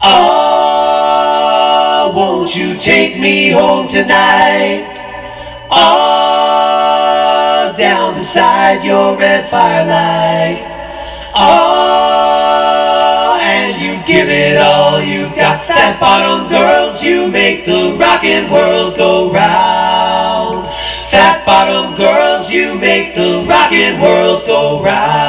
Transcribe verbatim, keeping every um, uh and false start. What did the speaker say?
Oh, won't you take me home tonight? Oh, down beside your red firelight. Oh, and you give it all you've got. Fat bottom girls, you make the rockin' world go round. Fat bottom girls, you make the rockin' world go round.